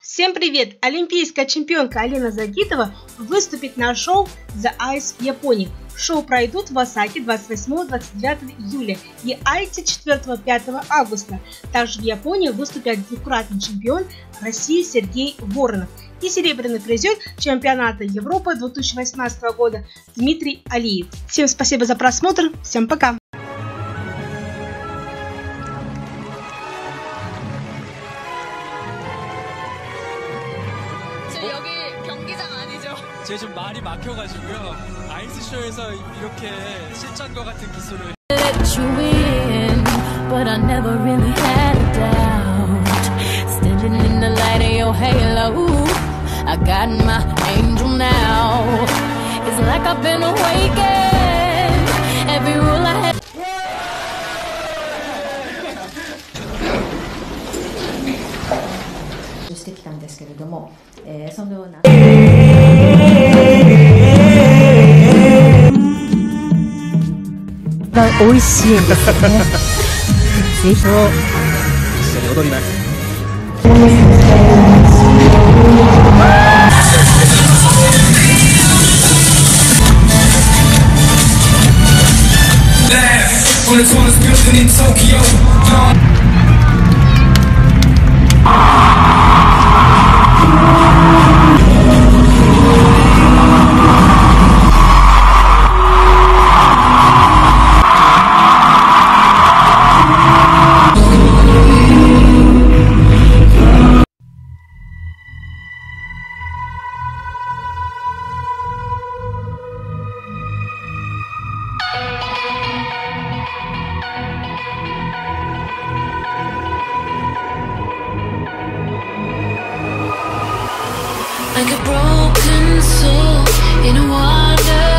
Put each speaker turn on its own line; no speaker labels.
Всем привет! Олимпийская чемпионка Алина Загитова выступит на шоу The Ice в Японии. Шоу пройдут в Осаке 28-29 июля и Айти 4-5 августа. Также в Японии выступят двукратный чемпион России Сергей Воронов и серебряный призер чемпионата Европы 2018 года Дмитрий Алиев. Всем спасибо за просмотр, всем пока!
제가 좀 말이 막혀가지고요. 아이스쇼에서 이렇게 실전과 같은 기술을
Let you in, but I never really had a doubt. Standing in the light of your halo, I got my angel now. It's like I've been awakened. Every rule I had.
してきたんですけれども、そのような。が美味しいんですよね。ぜひ一緒に踊ります。
Like a broken soul in a wonder.